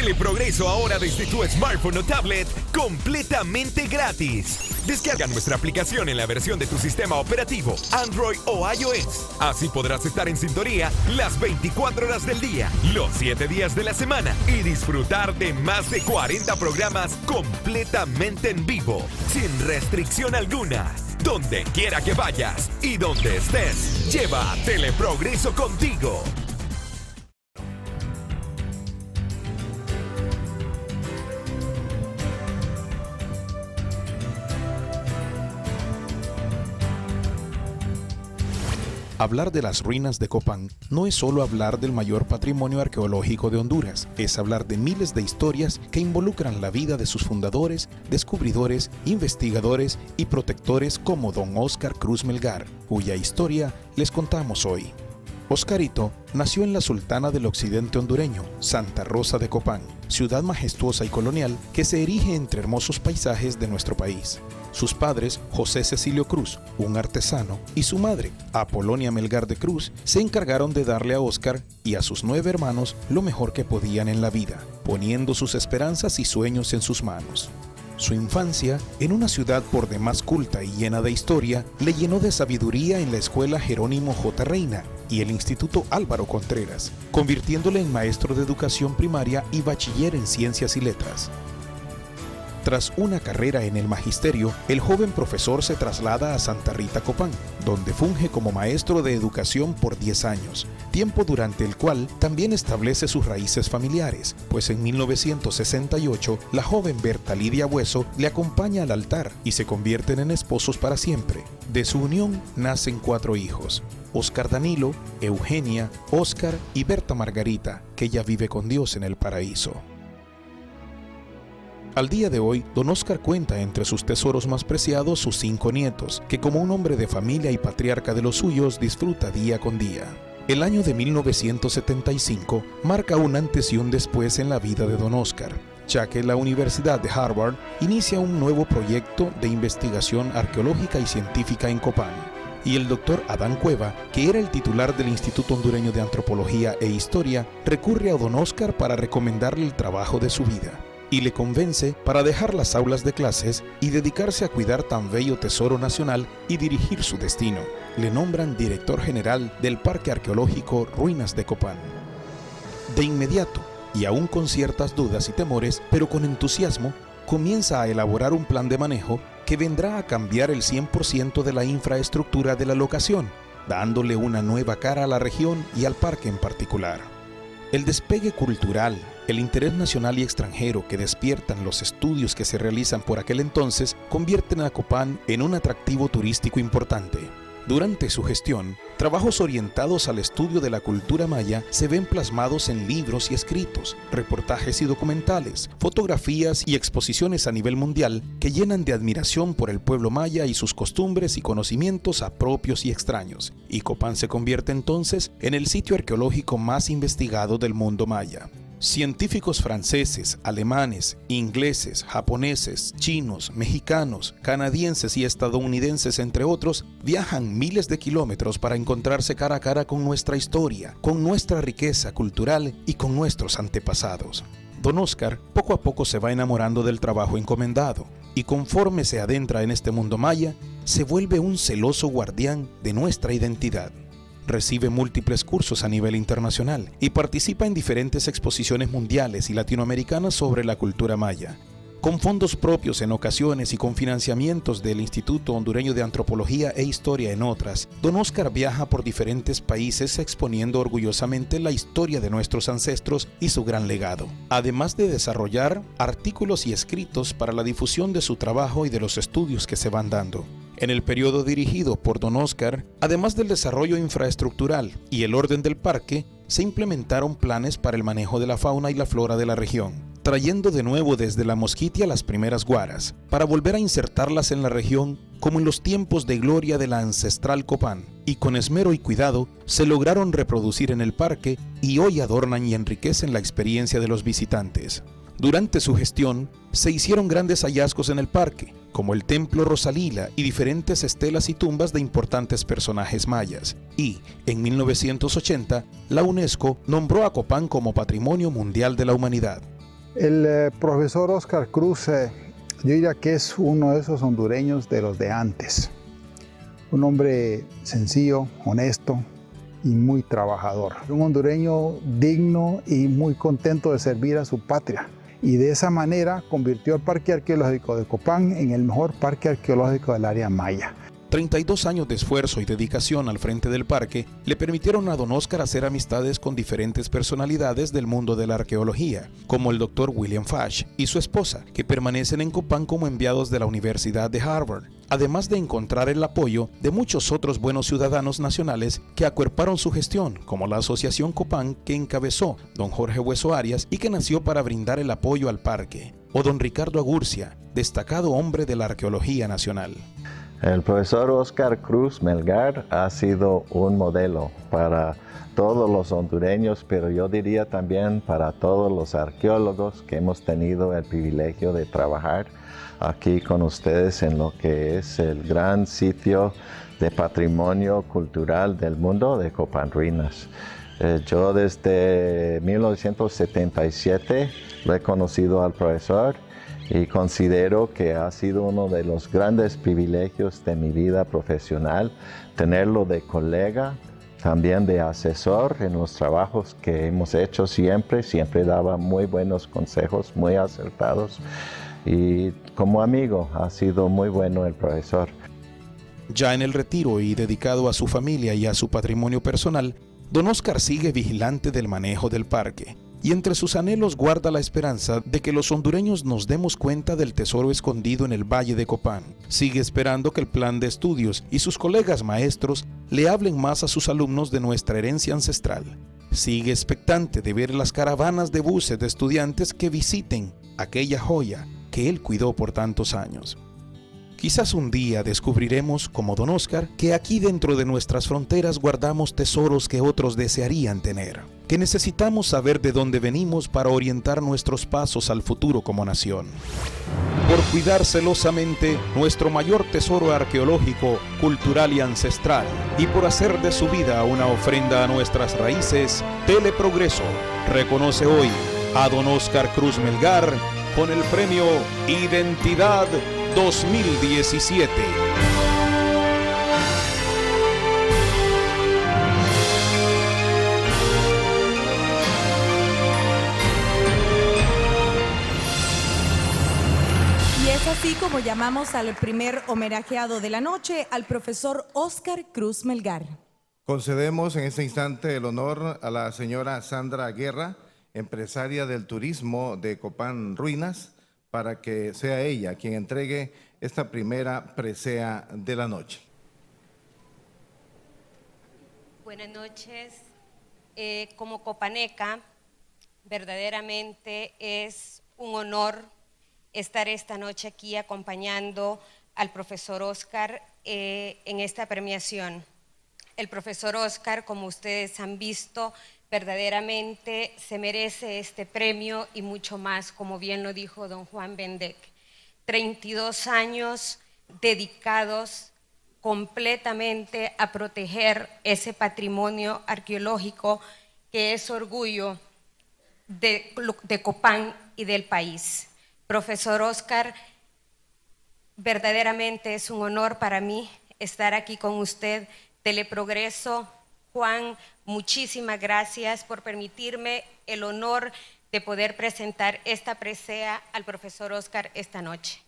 Teleprogreso ahora desde tu smartphone o tablet completamente gratis. Descarga nuestra aplicación en la versión de tu sistema operativo, Android o iOS. Así podrás estar en sintonía las 24 horas del día, los 7 días de la semana y disfrutar de más de 40 programas completamente en vivo, sin restricción alguna. Donde quiera que vayas y donde estés, lleva Teleprogreso contigo. Hablar de las ruinas de Copán no es solo hablar del mayor patrimonio arqueológico de Honduras, es hablar de miles de historias que involucran la vida de sus fundadores, descubridores, investigadores y protectores como don Óscar Cruz Melgar, cuya historia les contamos hoy. Oscarito nació en la Sultana del Occidente hondureño, Santa Rosa de Copán, ciudad majestuosa y colonial que se erige entre hermosos paisajes de nuestro país. Sus padres, José Cecilio Cruz, un artesano, y su madre, Apolonia Melgar de Cruz, se encargaron de darle a Óscar y a sus 9 hermanos lo mejor que podían en la vida, poniendo sus esperanzas y sueños en sus manos. Su infancia, en una ciudad por demás culta y llena de historia, le llenó de sabiduría en la escuela Jerónimo J. Reina y el Instituto Álvaro Contreras, convirtiéndole en maestro de educación primaria y bachiller en ciencias y letras. Tras una carrera en el magisterio, el joven profesor se traslada a Santa Rita Copán, donde funge como maestro de educación por 10 años, tiempo durante el cual también establece sus raíces familiares, pues en 1968 la joven Berta Lidia Hueso le acompaña al altar y se convierten en esposos para siempre. De su unión nacen 4 hijos: Óscar Danilo, Eugenia, Óscar y Berta Margarita, que ya vive con Dios en el paraíso. Al día de hoy, don Óscar cuenta entre sus tesoros más preciados sus 5 nietos, que como un hombre de familia y patriarca de los suyos disfruta día con día. El año de 1975 marca un antes y un después en la vida de don Óscar, ya que la Universidad de Harvard inicia un nuevo proyecto de investigación arqueológica y científica en Copán. Y el doctor Adán Cueva, que era el titular del Instituto Hondureño de Antropología e Historia, recurre a don Óscar para recomendarle el trabajo de su vida y le convence para dejar las aulas de clases y dedicarse a cuidar tan bello tesoro nacional y dirigir su destino. Le nombran director general del Parque Arqueológico Ruinas de Copán. De inmediato, y aún con ciertas dudas y temores, pero con entusiasmo, comienza a elaborar un plan de manejo que vendrá a cambiar el 100% de la infraestructura de la locación, dándole una nueva cara a la región y al parque en particular. El despegue cultural, el interés nacional y extranjero que despiertan los estudios que se realizan por aquel entonces convierten a Copán en un atractivo turístico importante. Durante su gestión, trabajos orientados al estudio de la cultura maya se ven plasmados en libros y escritos, reportajes y documentales, fotografías y exposiciones a nivel mundial que llenan de admiración por el pueblo maya y sus costumbres y conocimientos a propios y extraños, y Copán se convierte entonces en el sitio arqueológico más investigado del mundo maya. Científicos franceses, alemanes, ingleses, japoneses, chinos, mexicanos, canadienses y estadounidenses, entre otros, viajan miles de kilómetros para encontrarse cara a cara con nuestra historia, con nuestra riqueza cultural y con nuestros antepasados. Don Óscar poco a poco se va enamorando del trabajo encomendado y conforme se adentra en este mundo maya, se vuelve un celoso guardián de nuestra identidad. Recibe múltiples cursos a nivel internacional y participa en diferentes exposiciones mundiales y latinoamericanas sobre la cultura maya. Con fondos propios en ocasiones y con financiamientos del Instituto Hondureño de Antropología e Historia en otras, don Óscar viaja por diferentes países exponiendo orgullosamente la historia de nuestros ancestros y su gran legado, además de desarrollar artículos y escritos para la difusión de su trabajo y de los estudios que se van dando. En el periodo dirigido por don Óscar, además del desarrollo infraestructural y el orden del parque, se implementaron planes para el manejo de la fauna y la flora de la región, trayendo de nuevo desde la Mosquitia las primeras guaras, para volver a insertarlas en la región como en los tiempos de gloria de la ancestral Copán, y con esmero y cuidado se lograron reproducir en el parque y hoy adornan y enriquecen la experiencia de los visitantes. Durante su gestión, se hicieron grandes hallazgos en el parque, como el Templo Rosalila y diferentes estelas y tumbas de importantes personajes mayas. Y, en 1980, la UNESCO nombró a Copán como Patrimonio Mundial de la Humanidad. El profesor Óscar Cruz, yo diría que es uno de esos hondureños de los de antes. Un hombre sencillo, honesto y muy trabajador. Un hondureño digno y muy contento de servir a su patria. Y de esa manera convirtió el Parque Arqueológico de Copán en el mejor parque arqueológico del área maya. 32 años de esfuerzo y dedicación al frente del parque le permitieron a don Óscar hacer amistades con diferentes personalidades del mundo de la arqueología, como el Dr. William Fash y su esposa, que permanecen en Copán como enviados de la Universidad de Harvard, además de encontrar el apoyo de muchos otros buenos ciudadanos nacionales que acuerparon su gestión, como la Asociación Copán que encabezó don Jorge Hueso Arias y que nació para brindar el apoyo al parque, o don Ricardo Agurcia, destacado hombre de la arqueología nacional. El profesor Óscar Cruz Melgar ha sido un modelo para todos los hondureños, pero yo diría también para todos los arqueólogos que hemos tenido el privilegio de trabajar aquí con ustedes en lo que es el gran sitio de patrimonio cultural del mundo de Copán Ruinas. Yo desde 1977 lo he conocido al profesor y considero que ha sido uno de los grandes privilegios de mi vida profesional, tenerlo de colega, también de asesor en los trabajos que hemos hecho siempre daba muy buenos consejos, muy acertados, y como amigo ha sido muy bueno el profesor. Ya en el retiro y dedicado a su familia y a su patrimonio personal, don Óscar sigue vigilante del manejo del parque. Y entre sus anhelos guarda la esperanza de que los hondureños nos demos cuenta del tesoro escondido en el Valle de Copán. Sigue esperando que el plan de estudios y sus colegas maestros le hablen más a sus alumnos de nuestra herencia ancestral. Sigue expectante de ver las caravanas de buses de estudiantes que visiten aquella joya que él cuidó por tantos años. Quizás un día descubriremos, como don Óscar, que aquí dentro de nuestras fronteras guardamos tesoros que otros desearían tener, que necesitamos saber de dónde venimos para orientar nuestros pasos al futuro como nación. Por cuidar celosamente nuestro mayor tesoro arqueológico, cultural y ancestral, y por hacer de su vida una ofrenda a nuestras raíces, Teleprogreso reconoce hoy a don Óscar Cruz Melgar con el premio Identidad 2017. Y es así como llamamos al primer homenajeado de la noche, al profesor Óscar Cruz Melgar. Concedemos en este instante el honor a la señora Sandra Guerra, empresaria del turismo de Copán Ruinas, para que sea ella quien entregue esta primera presea de la noche. Buenas noches. Como copaneca, verdaderamente es un honor estar esta noche aquí acompañando al profesor Óscar en esta premiación. El profesor Óscar, como ustedes han visto, verdaderamente se merece este premio y mucho más, como bien lo dijo don Juan Bendec. 32 años dedicados completamente a proteger ese patrimonio arqueológico que es orgullo de Copán y del país. Profesor Óscar, verdaderamente es un honor para mí estar aquí con usted. Teleprogreso, Juan, muchísimas gracias por permitirme el honor de poder presentar esta presea al profesor Óscar esta noche.